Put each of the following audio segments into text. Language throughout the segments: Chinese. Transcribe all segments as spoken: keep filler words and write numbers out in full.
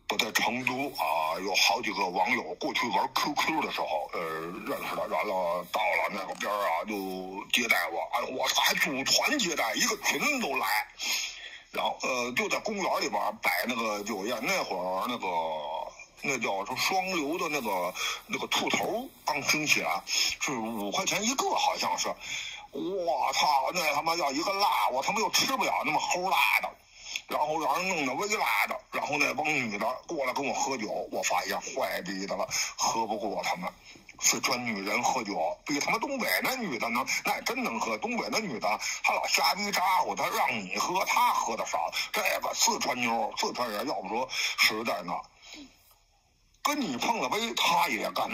我在成都啊，有好几个网友过去玩 Q Q 的时候，呃，认识的，完了到了那个边啊，就接待我，哎，我还组团接待，一个群都来，然后呃，就在公园里边摆那个酒宴，那会儿那个那叫说双流的那个那个兔头刚兴起来，是五块钱一个，好像是，我操，那他妈要一个辣，我他妈又吃不了那么齁辣的。然后让人弄得微辣的，然后那帮女的过来跟我喝酒，我发现坏逼的了，喝不过他们，四川女人喝酒比他们东北那女的呢，那真能喝。东北那女的她老瞎逼咋呼，她让你喝，她喝的少。这个四川妞，四川人要不说实在呢，跟你碰了杯，她也干。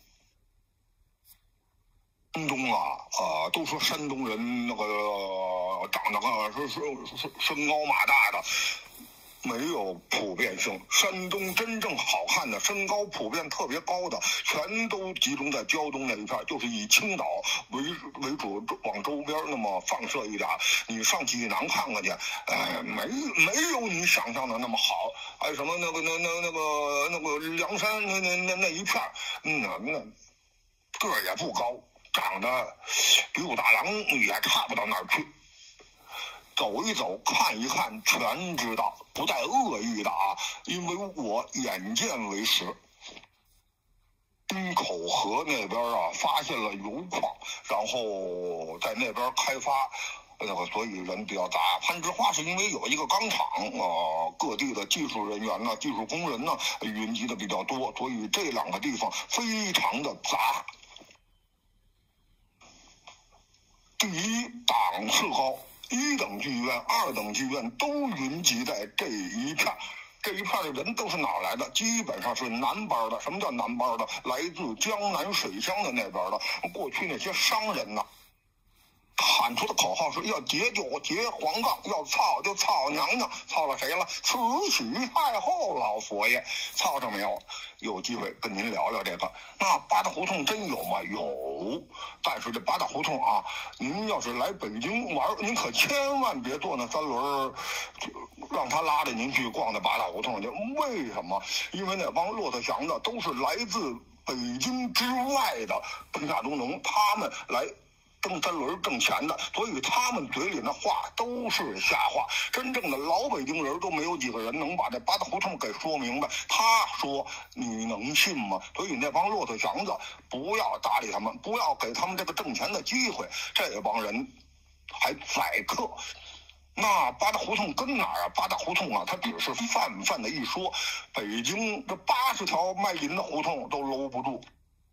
山东啊，呃，都说山东人那个长得个是是是身高马大的，没有普遍性。山东真正好看的、身高普遍特别高的，全都集中在胶东那一片，就是以青岛为为主，往周边那么放射一点。你上济南看看去，哎，没没有你想象的那么好。还有什么那个那那那个那个凉山那那那那一片，嗯那那个儿也不高。长得比武大郎也差不到哪儿去，走一走看一看全知道，不带恶意的啊，因为我眼见为实。金口河那边啊发现了油矿，然后在那边开发，那个所以人比较杂。攀枝花是因为有一个钢厂啊、呃，各地的技术人员呢、技术工人呢云集的比较多，所以这两个地方非常的杂。第一，档次高，一等剧院、二等剧院都云集在这一片。这一片的人都是哪儿来的？基本上是南边的。什么叫南边的？来自江南水乡的那边的。过去那些商人呢，喊出的口号是要劫就劫黄杠，要操就操娘娘，操了谁了？慈禧太后老佛爷，操着没有？有机会跟您聊聊这个。那八大胡同真有吗？有，但是这八大胡同啊，您要是来北京玩，您可千万别坐那三轮，让他拉着您去逛那八大胡同去。为什么？因为那帮骆驼祥子都是来自北京之外的贫下中农，他们来蹬三轮挣钱的，所以他们嘴里那话都是瞎话。真正的老北京人都没有几个人能把这八大胡同给说明白。他说你能信吗？所以那帮骆驼祥子不要搭理他们，不要给他们这个挣钱的机会。这帮人还宰客。那八大胡同跟哪儿啊？八大胡同啊，它只是泛泛的一说，北京这八十条卖淫的胡同都搂不住。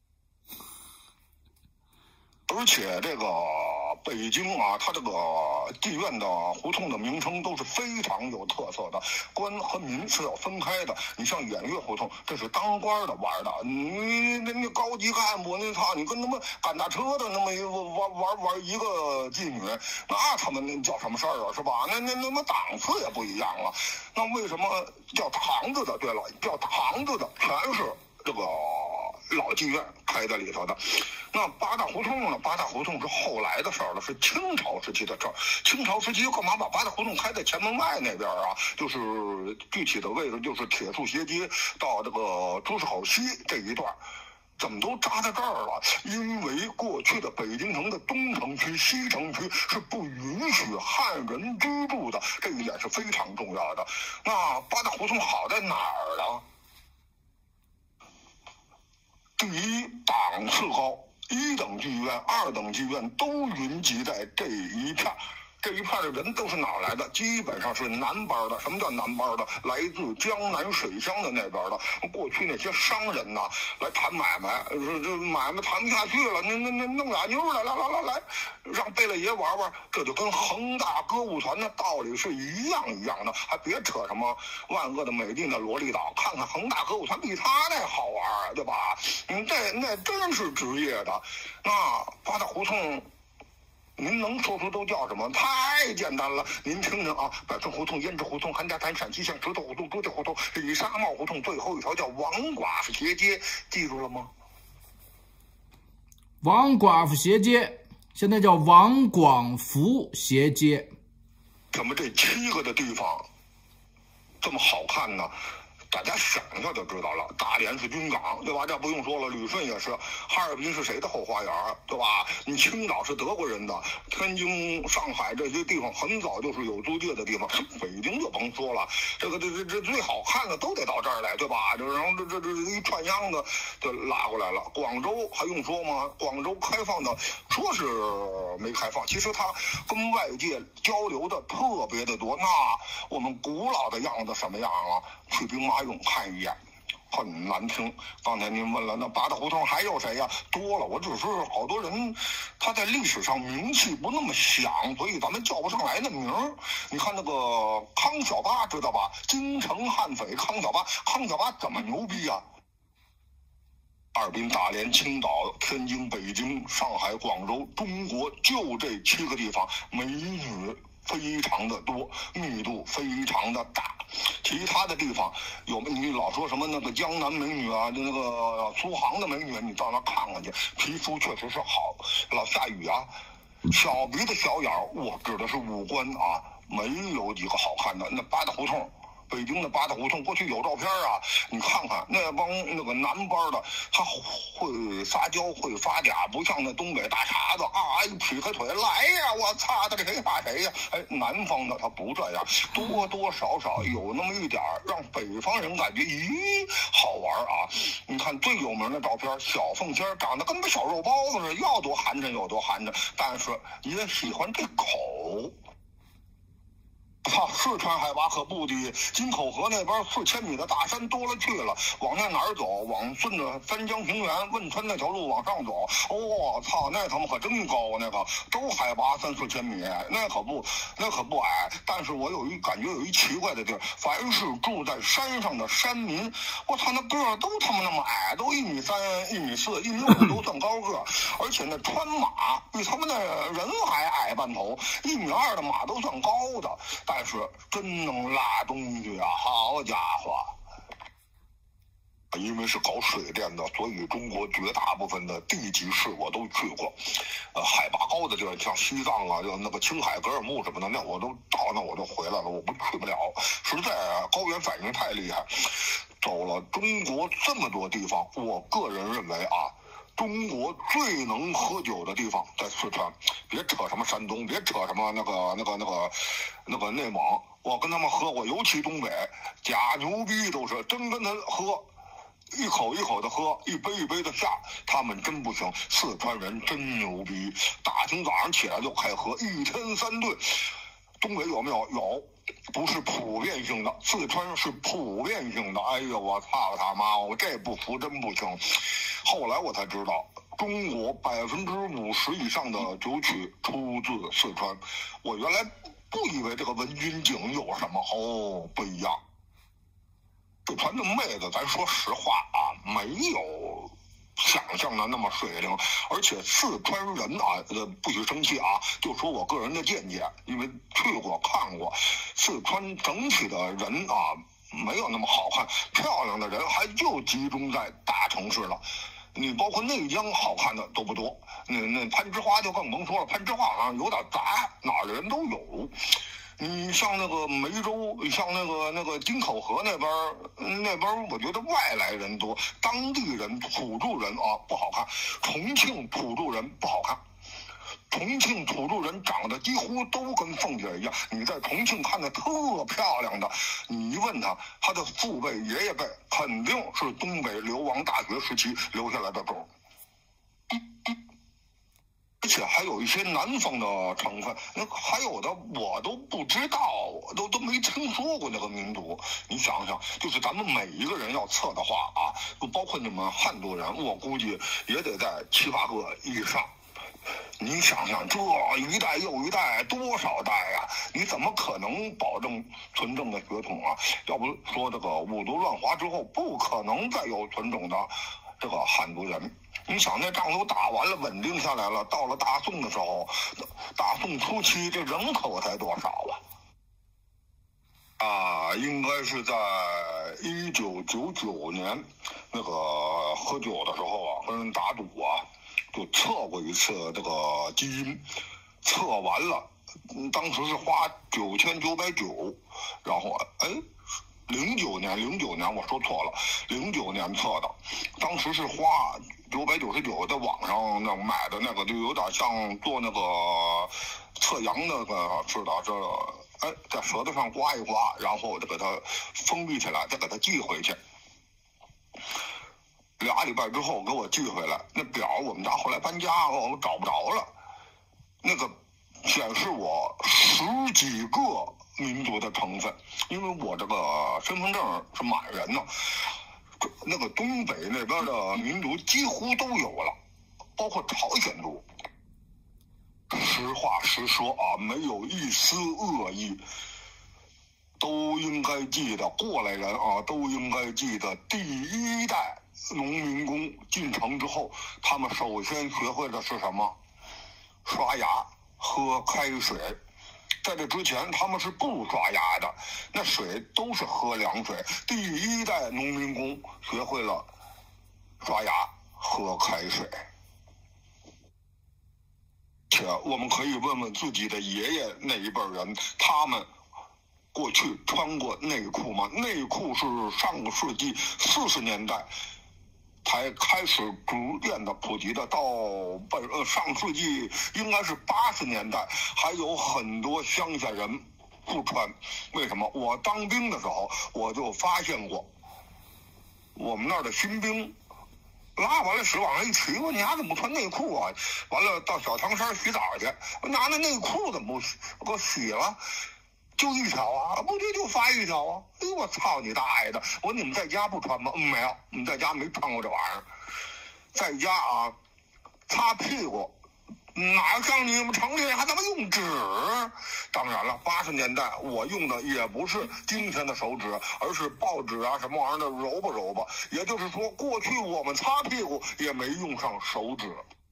而且这个北京啊，它这个妓院的胡同的名称都是非常有特色的，官和民是要分开的。你像偃月胡同，这是当官的玩的，你那那高级干部，那操，你跟他们赶大车的那么一个玩玩玩一个妓女，那他们那叫什么事儿啊？是吧？那那那么档次也不一样了。那为什么叫堂子的？对了，叫堂子的全是这个老妓院开在里头的。那八大胡同呢？八大胡同是后来的事儿了，是清朝时期的事儿。清朝时期干嘛把八大胡同开在前门外那边啊？就是具体的位置就是铁树斜街到这个朱市口西这一段。怎么都扎在这儿了？因为过去的北京城的东城区、西城区是不允许汉人居住的，这一点是非常重要的。那八大胡同好在哪儿呢？第一，档次高，一等剧院、二等剧院都云集在这一片。这一片的人都是哪儿来的？基本上是南边的。什么叫南边的？来自江南水乡的那边的。过去那些商人呐，来谈买卖，这这买卖谈不下去了，那那那弄俩妞来，来来来来，让贝勒爷玩玩，这就跟恒大歌舞团的道理是一样一样的。还别扯什么万恶的美丽的萝莉岛，看看恒大歌舞团比他那好玩，对吧？嗯，这那真是职业的。那八大胡同。您能说出都叫什么？太简单了，您听听啊，百顺胡同、胭脂胡同、韩家滩、陕西巷、石头胡同、朱家胡同、李沙帽胡同，最后一条叫王寡妇斜街，记住了吗？ 王寡妇斜街现在叫王广福斜街。 怎么这七个的地方这么好看呢？ 大家想一下就知道了，大连是军港，对吧？这不用说了，旅顺也是，哈尔滨是谁的后花园，对吧？你青岛是德国人的，天津、上海这些地方很早就是有租界的地方，北京就甭说了，这个这这这最好看的都得到这儿来，对吧？这然后这这这一串秧子就拉过来了。广州还用说吗？广州开放的说是没开放，其实它跟外界交流的特别的多。那我们古老的样子什么样啊？去兵马俑看一眼，很难听。刚才您问了，那八大胡同还有谁呀？多了，我只是好多人他在历史上名气不那么响，所以咱们叫不上来那名儿。你看那个康小八，知道吧？京城悍匪康小八，康小八怎么牛逼呀？哈尔滨、大连、青岛、天津、北京、上海、广州，中国就这七个地方，美女非常的多，密度非常的大。其他的地方有你老说什么那个江南美女啊，那个苏杭的美女，你到那看看去，皮肤确实是好。老下雨啊，小鼻子小眼儿，我指的是五官啊，没有几个好看的。那八大胡同。北京的八大胡同过去有照片啊，你看看那帮那个南边的，他会撒娇会发嗲，不像那东北大碴子啊，一劈开腿来呀，我操，这谁怕谁呀？哎，南方的他不这样，多多少少有那么一点让北方人感觉咦好玩啊。你看最有名的照片，小凤仙长得跟个小肉包子似的，要多寒碜有多寒碜，但是也喜欢这口。哈，四川海拔可不低，金口河那边四千米的大山多了去了。往那哪儿走？往顺着三江平原汶川那条路往上走。哦，操，那他妈可真高啊！那个都海拔三四千米，那可不，那可不矮。但是我有一感觉有一奇怪的地儿，凡是住在山上的山民，我操，那个儿都他妈那么矮，都一米三、一米四、一米五都算高个，而且那穿马比他们那人还矮半头，一米二的马都算高的。但是真能拉东西啊，好家伙！因为是搞水电的，所以中国绝大部分的地级市我都去过。呃，海拔高的地儿，像西藏啊，就那个青海、格尔木什么的，那我都到那我就回来了，我不去不了，实在啊，高原反应太厉害。走了中国这么多地方，我个人认为啊。中国最能喝酒的地方在四川，别扯什么山东，别扯什么那个那个那个那个内蒙，我跟他们喝过，尤其东北，假牛逼都是真跟他喝，一口一口的喝，一杯一杯的下，他们真不行。四川人真牛逼，大清早上起来就开喝，一天三顿。东北有没有？有，不是普遍性的，四川是普遍性的。哎呦，我操他妈！我这不服真不行。后来我才知道，中国百分之五十以上的酒曲出自四川。我原来不以为这个文君井有什么，哦，不一样。四川的妹子，咱说实话啊，没有想象的那么水灵，而且四川人啊，呃，不许生气啊，就说我个人的见解，因为去过看过，四川整体的人啊，没有那么好看，漂亮的人还就集中在大城市了。你包括内江好看的都不多，那那攀枝花就更甭说了，攀枝花好像有点杂，哪儿的人都有。你像那个梅州，像那个那个金口河那边，那边我觉得外来人多，当地人土著人啊不好看。重庆土著人不好看，重庆土著人长得几乎都跟凤姐一样。你在重庆看的特漂亮的，你一问他，他的父辈爷爷辈肯定是东北流亡大学时期留下来的种。而且还有一些南方的成分，那还有的我都不知道，都都没听说过那个民族。你想想，就是咱们每一个人要测的话啊，就包括你们汉族人，我估计也得在七八个以上。你想想，这一代又一代，多少代呀？你怎么可能保证纯正的血统啊？要不说这个五族乱华之后，不可能再有纯种的这个汉族人。你想那仗都打完了，稳定下来了，到了大宋的时候，大宋初期这人口才多少啊？啊，应该是在一九九九年，那个喝酒的时候啊，跟人打赌啊，就测过一次这个基因，测完了，当时是花九千九百九，然后哎， 零九年，零九年我说错了，零九年测的，当时是花九百九十九，在网上那买的那个，就有点像做那个测阳那个似的，这哎在舌头上刮一刮，然后再给它封闭起来，再给它寄回去。俩礼拜之后给我寄回来，那表我们家后来搬家，我们找不着了，那个显示我十几个民族的成分，因为我这个身份证是满人呢，那个东北那边的民族几乎都有了，包括朝鲜族。实话实说啊，没有一丝恶意，都应该记得，过来人啊都应该记得，第一代农民工进城之后，他们首先学会的是什么？刷牙，喝开水。在这之前他们是不刷牙的，那水都是喝凉水。第一代农民工学会了刷牙喝开水。且我们可以问问自己的爷爷那一辈人，他们过去穿过内裤吗？内裤是上个世纪四十年代才开始逐渐的普及的，到本呃上世纪应该是八十年代，还有很多乡下人不穿。为什么？我当兵的时候我就发现过，我们那儿的新兵拉完了屎往上一提，我你丫怎么不穿内裤啊？完了到小汤山洗澡去，我拿那内裤怎么不给我洗了？就一条啊，不对，就发一条啊！哎呦，我操你大爷的！我说你们在家不穿吗？嗯，没有，我们在家没穿过这玩意儿。在家啊，擦屁股，哪像你们城里人还他妈用纸？当然了，八十年代我用的也不是今天的手纸，而是报纸啊什么玩意儿的揉吧揉吧。也就是说，过去我们擦屁股也没用上手纸。